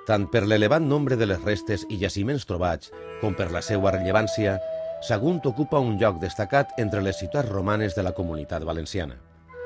Tant per l'elevat nombre de les restes i jaciments trobats com per la seva rellevància, Sagunt ocupa un lloc destacat entre les ciutats romanes de la Comunitat Valenciana.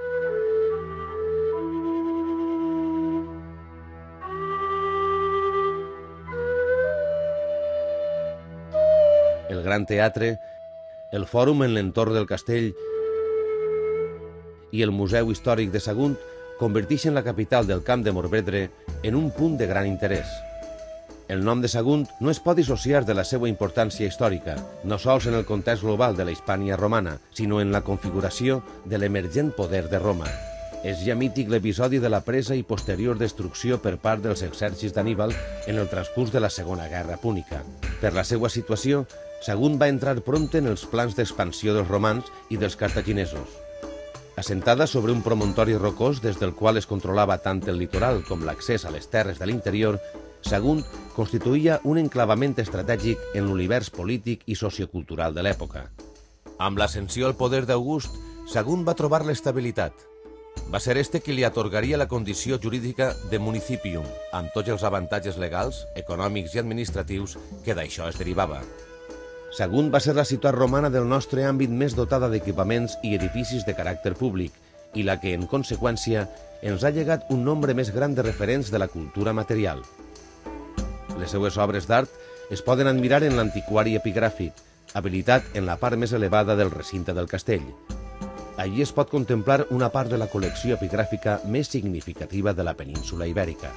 El Gran Teatre, el Fòrum en l'entorn del castell i el Museu Històric de Sagunt converteixen la capital del Camp de Morvedre en un punt de gran interès. El nom de Sagunt no es pot dissociar de la seva importància històrica, no sols en el context global de la Hispània romana, sinó en la configuració de l'emergent poder de Roma. És ja mític l'episodi de la presa i posterior destrucció per part dels exèrcits d'Anníbal en el transcurs de la Segona Guerra Púnica. Per la seva situació, Sagunt va entrar prompte en els plans d'expansió dels romans i dels cartaginesos. Assentada sobre un promontori rocós des del qual es controlava tant el litoral com l'accés a les terres de l'interior, Sagunt constituïa un enclavament estratègic en l'univers polític i sociocultural de l'època. Amb l'ascensió al poder d'August, Sagunt va trobar l'estabilitat. Va ser este qui li atorgaria la condició jurídica de municipium, amb tots els avantatges legals, econòmics i administratius que d'això es derivava. Sagunt va ser la ciutat romana del nostre àmbit més dotada d'equipaments i edificis de caràcter públic i la que, en conseqüència, ens ha llegat un nombre més gran de referents de la cultura material. Les seues obres d'art es poden admirar en l'antiquari epigràfic, habilitat en la part més elevada del recinte del castell. Allí es pot contemplar una part de la col·lecció epigràfica més significativa de la península ibèrica.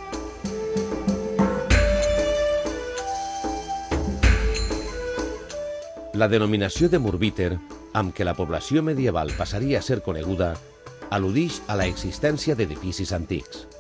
La denominació de Murvíter, amb què la població medieval passaria a ser coneguda, al·ludix a l'existència d'edificis antics.